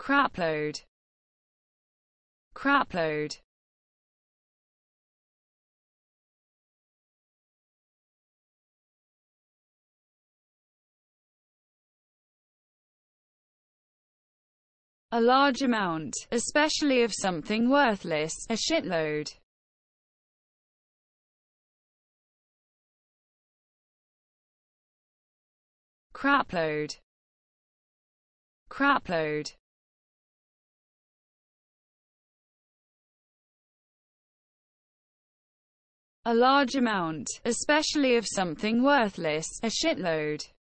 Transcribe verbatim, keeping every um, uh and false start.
Crapload. Crapload. A large amount, especially of something worthless, a shitload. Crapload. Crapload. A large amount, especially of something worthless, a shitload.